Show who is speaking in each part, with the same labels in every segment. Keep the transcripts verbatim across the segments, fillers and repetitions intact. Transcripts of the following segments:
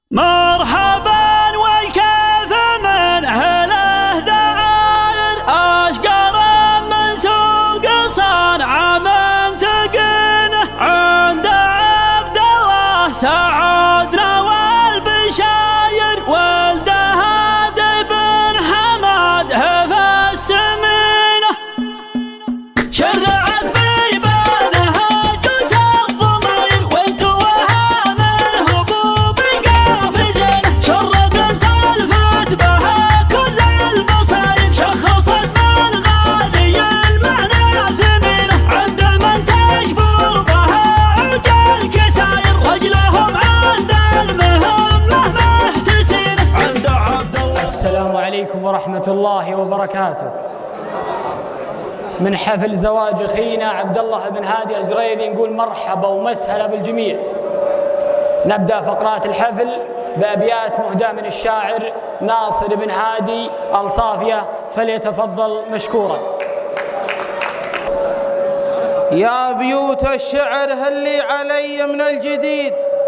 Speaker 1: مرحبا والكيف من أهله ذعاير أشقر من سوق صنعاء منتقنه عند عبد الله سعودنا والبشاير ولده هادي بن حماد هفا السمينه شرعت بيبانها جوز الضماير وانتوها من هبوب قافزينه شردت تلفت بها كل البصاير شخصت من غالي المعنى ثمينه عند من تجبر بها عقل كساير رجلهم عند المهمه محتسينه عند عبد الله.
Speaker 2: السلام عليكم ورحمة الله وبركاته. من حفل زواج اخينا عبد الله بن هادي الجريدي نقول مرحبا ومسهلا بالجميع. نبدا فقرات الحفل بابيات مهداه من الشاعر ناصر بن هادي الصافيه، فليتفضل مشكورا.
Speaker 3: يا بيوت الشعر هلي علي من الجديد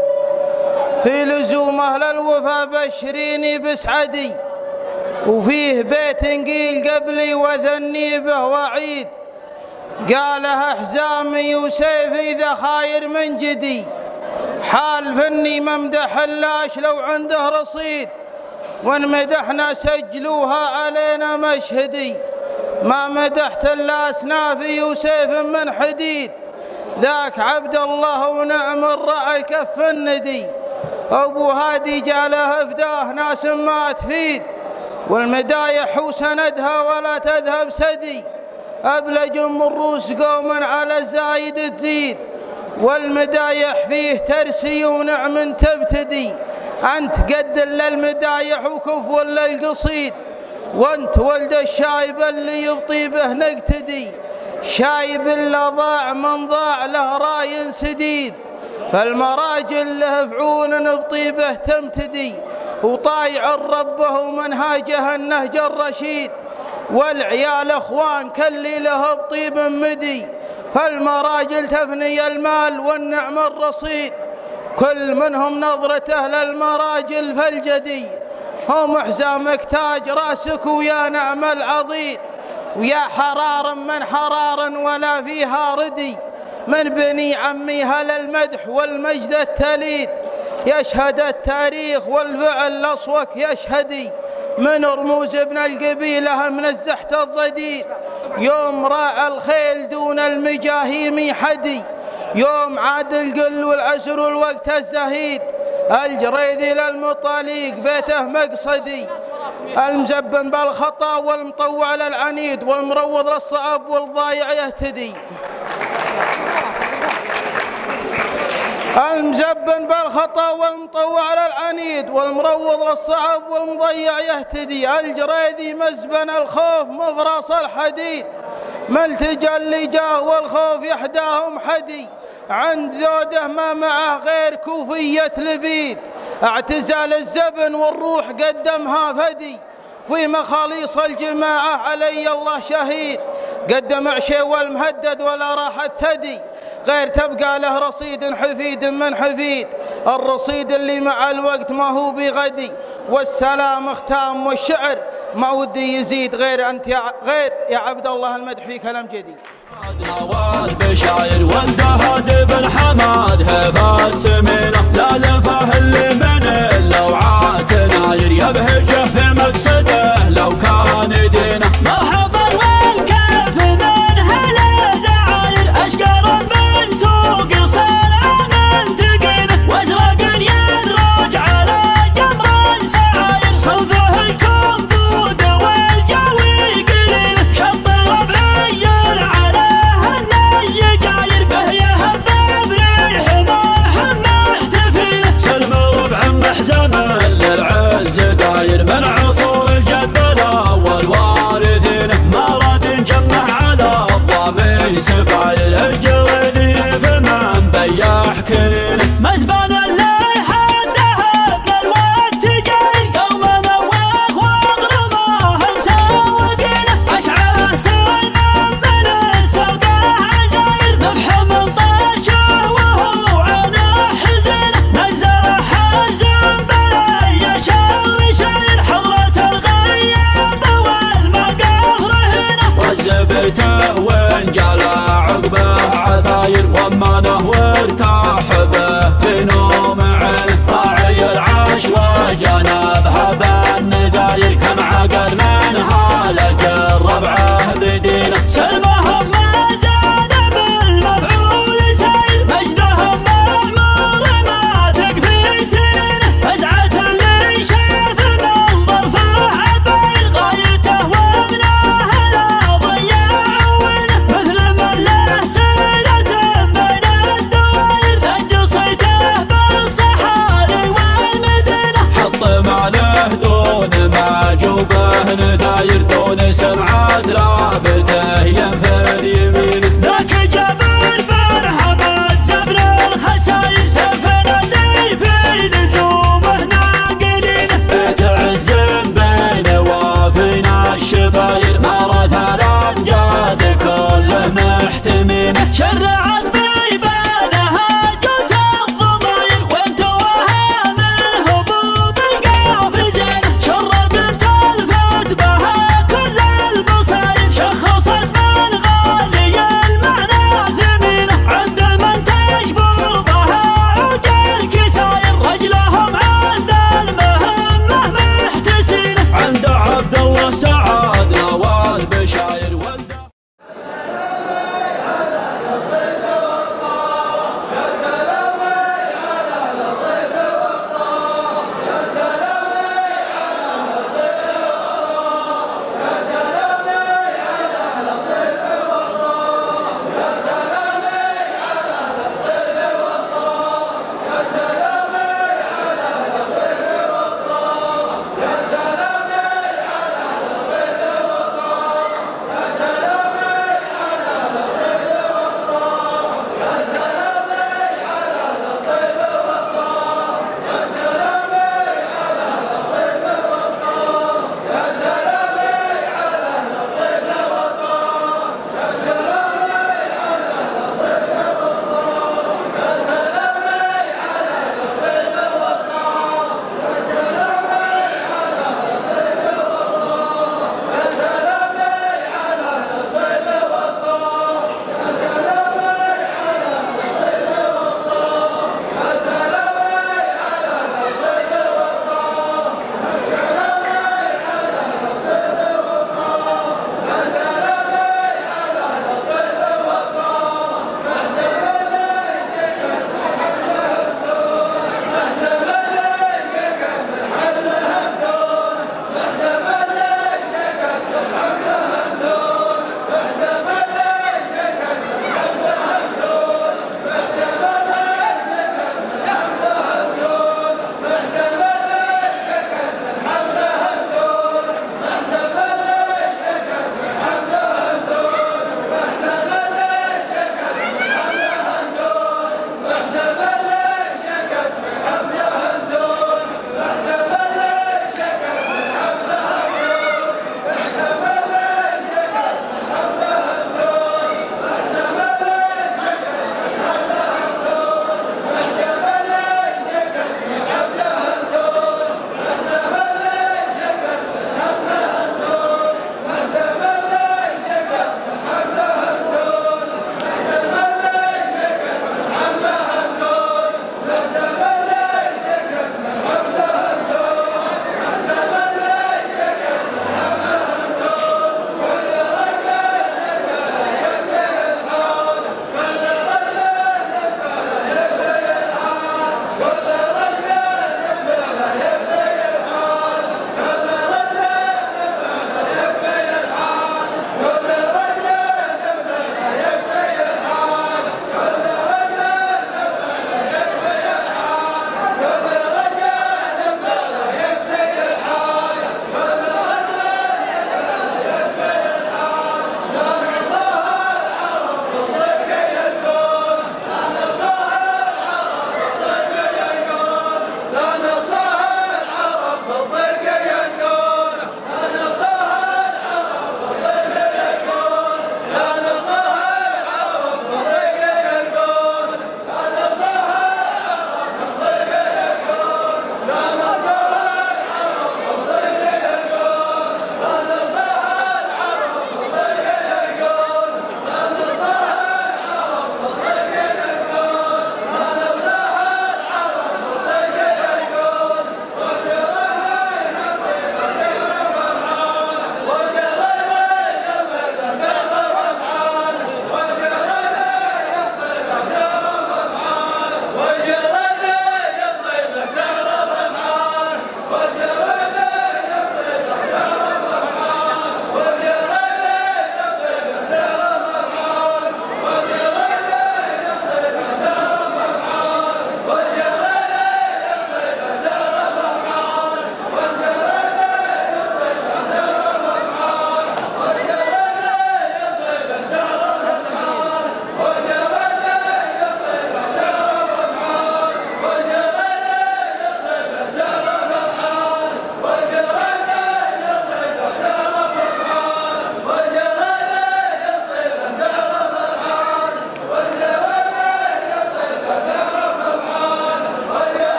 Speaker 3: في لزوم اهل الوفا بشريني بسعدي وفيه بيت نقيل قبلي وذني به وعيد قالها حزامي وسيفي ذا خاير من جدي حال فني ممدح اللاش لو عنده رصيد وان مدحنا سجلوها علينا مشهدي ما مدحت الا اسنافي وسيف من حديد ذاك عبد الله ونعم الرعى الكف الندي ابو هادي جاله فداه ناس ما تفيد والمدايح وسندها ولا تذهب سدي أبلج من رؤوس قوم على الزايد تزيد والمدايح فيه ترسي ونعم تبتدي أنت قد للمدايح وكف ولا القصيد وانت ولد الشايب اللي يبطي به نقتدي شايب الا ضاع من ضاع له راي سديد فالمراجل له فعول نبطي به تمتدي وطايع ربه ومنهاجه النهج الرشيد والعيال اخوان كلي له بطيب مدي فالمراجل تفني المال والنعم الرصيد كل منهم نظرته للمراجل فالجدي هم حزامك تاج راسك ويا نعم العضيد ويا حرار من حرار ولا فيها ردي من بني عميها للمدح والمجد التليد يشهد التاريخ والفعل الاصوك يشهدي من رموز ابن القبيله من الزحت الضديد يوم راعى الخيل دون المجاهيم حدي يوم عاد القل والعسر والوقت الزهيد الجريدي للمطاليق بيته مقصدي المزبن بالخطا والمطوع للعنيد والمروض للصعب والضايع يهتدي المزبن بالخطا والمطوع للعنيد والمروض للصعب والمضيع يهتدي الجريدي مزبن الخوف مفرص الحديد ملتجى اللي جاه والخوف يحداهم حدي عند ذوده ما معه غير كوفية لبيد اعتزال الزبن والروح قدمها فدي في مخاليص الجماعة علي الله شهيد قدم عشي والمهدد ولا راحت سدي غير تبقى له رصيد حفيد من حفيد الرصيد اللي مع الوقت ما هو بغدي والسلام ختام والشعر ما ودي يزيد غير أنت يا غير يا عبد الله المدح في كلام جديد.
Speaker 1: والبشاير ولده هادي بن حماد هفا السمينه لا لفه اللي من اللوعات ناير يبهجه في مقصده لو كان دينه مرحبا والكيف من هلا ذعاير اشقر من سوق صنعاء منتقنه وازرق يدرج على جمر سعاير صوفه الكمبود والجوي قليل شط ربعي على هالني جاير به يهبب ريح مرحم محتفل سلم ربع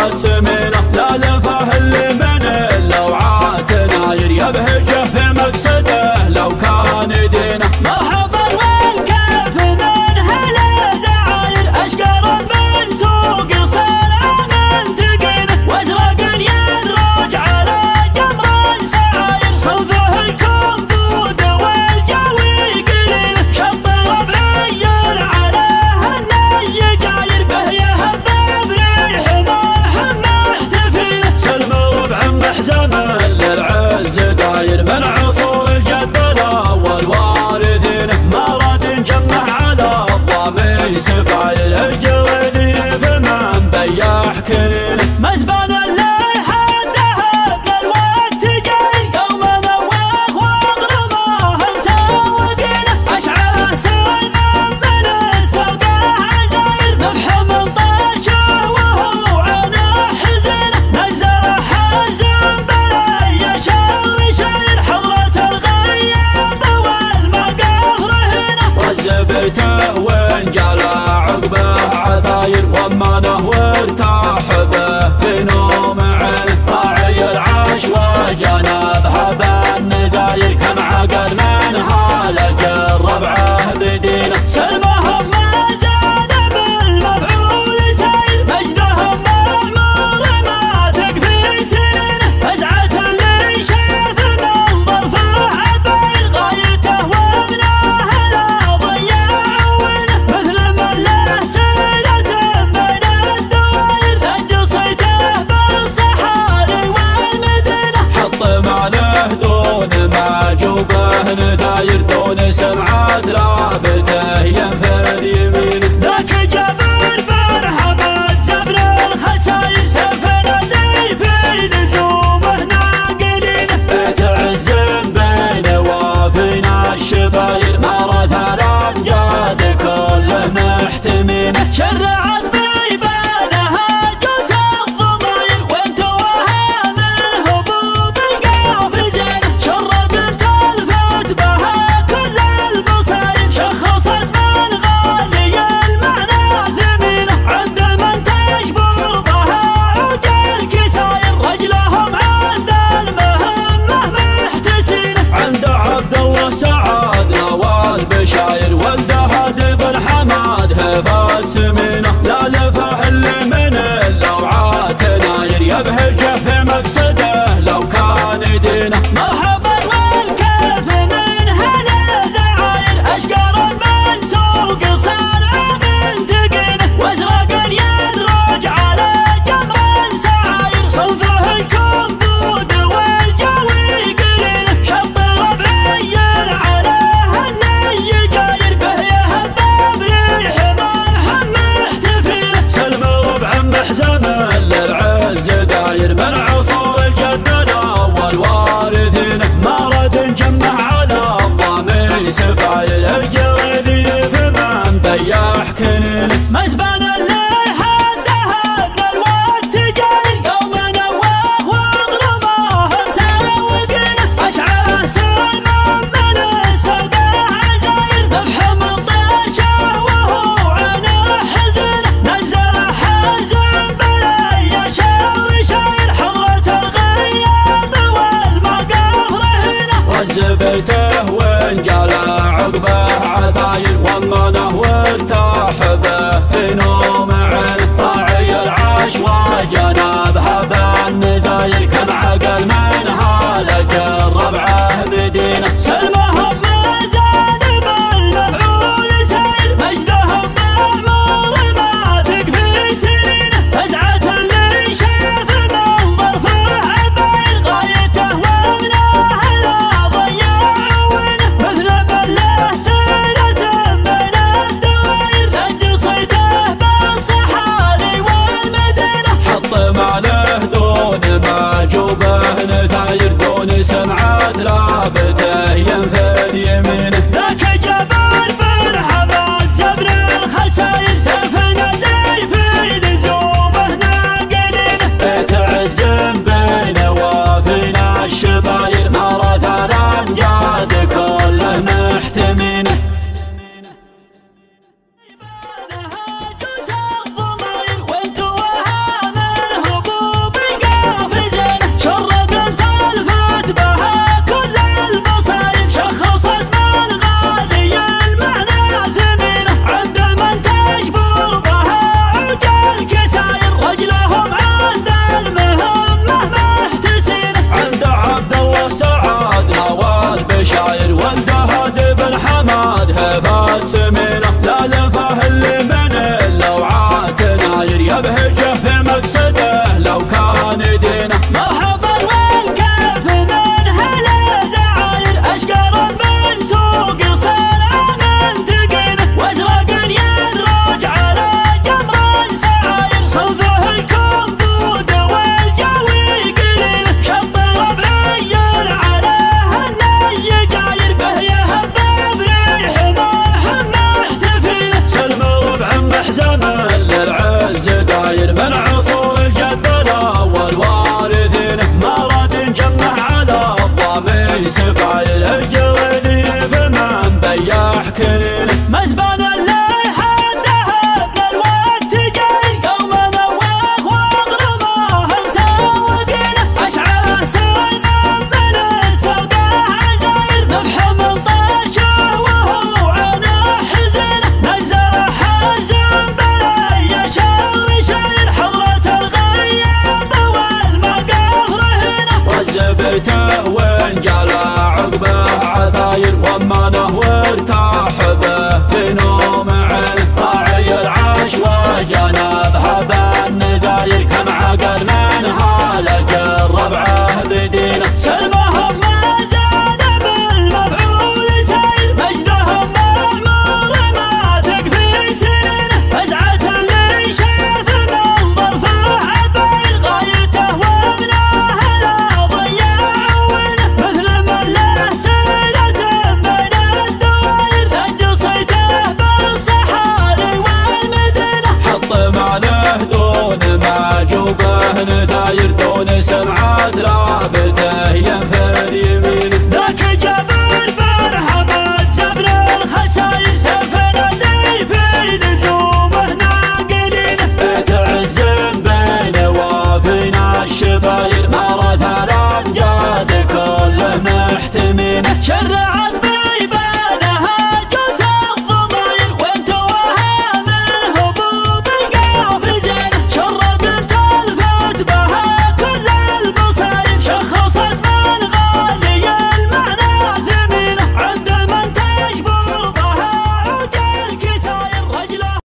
Speaker 1: سمينة لا لفه اللي من اللوعات ناير يبهجه في مقصده لو كان دينه.
Speaker 4: مرحبا والكيف من هالدعاير أشقر من سوق صنعاء من تقينه وازرق يدرج على جمر سعاير صنفه الكمبود والجوي قليل شط ربعي عليه الني جاير به يهب بريح مرحم محتفل
Speaker 1: سلم ربع محزمه للعز داير من عصور الجد الاول وارثينه ما راد نجمع على الضامي سفاير الجريدي بمن بياح كنينه.
Speaker 4: مزبان اللي حدها بالوقت جاي يوم نوخ واغرمه مسوقينه اشعله سلم من السوقه عزاير مفحم طاشه وهو عينه حزينه نزل حازم بلي شاوي شاير حضرة الغياب والمقاف رهينه
Speaker 1: وزبيته وان جلى عقبه عذاير ومانه وارتاح به في نوم عينه راعي العاش وجنبها بالنذاير كم عقل من هالج الربعه بدينه.
Speaker 4: سلمهم ما زال بالمفعول ساير مجدهم معمور ما تكفي سنينه فزعة اللي شاف منظر في عباير غايته وابناه لا ضيع عوينه مثل من له سيرة بين الدواير لج صيته بالصحاري والمدينه
Speaker 1: حط ماله دون معجوبه نذاير دون سمعه ثابته ينفذ يمينه.
Speaker 4: ذاك جابر بن حمد زبر الخساير سفر الدي في لزومه ناقلينه
Speaker 1: بيت عز بين وافينا الشباير مرث الامجاد كله محتمينه.
Speaker 4: شرعت بيبانها جوز الضماير وانتوها من هبوب القافزين شرت تلفت بها كل البصاير شخصت من غالي المعنى ثمينه عند من تجبر بها عوج الكساير رجلهم عند المهمه محتسينه.
Speaker 1: عند عبد الله سعاد نوال بشاير ولد هادي بن حماد هفا سمينه لا لفه اللي من اللوعات ناير يبهجه في مقصده لو كان دينه.
Speaker 4: مرحبا والكيف من هالدعاير أشقر من سوق صنعاء من تقينه وازرق يدرج على جمر سعاير صنفه الكمبود والجوي قليل شط ربعي عليه الني جاير به يهب بريح مرحم محتفل
Speaker 1: سلم ربع محزمه للعز داير من عصور الجد الاول وارثينه ما راد نجمع على الضامي سفاير الجريدي بمن بياح كنينه.
Speaker 4: مزبان اللي حدها بالوقت جاي يوم نوخ واغرمه مسوقينه اشعله سلم من السوقه عزاير مفحم طاشه وهو عينه حزينه نزل حازم بلي شاوي شاير حضرة الغياب والمقاف رهينه
Speaker 1: وزبيته وان جلى عقبه عذاير ومانه وارتاح به في نوم عينه راعي العاش وجنبها بالنذاير كم عقل من هالج الربعه بدينه.
Speaker 4: سلمهم ما زال بالمفعول ساير مجدهم معمور ما تكفي سنينه فزعة اللي شاف منظر في عباير غايته وابناه لا ضيع عوينه مثل من له سيرة بين الدواير لج صيته بالصحاري والمدينه.
Speaker 1: حط قد ما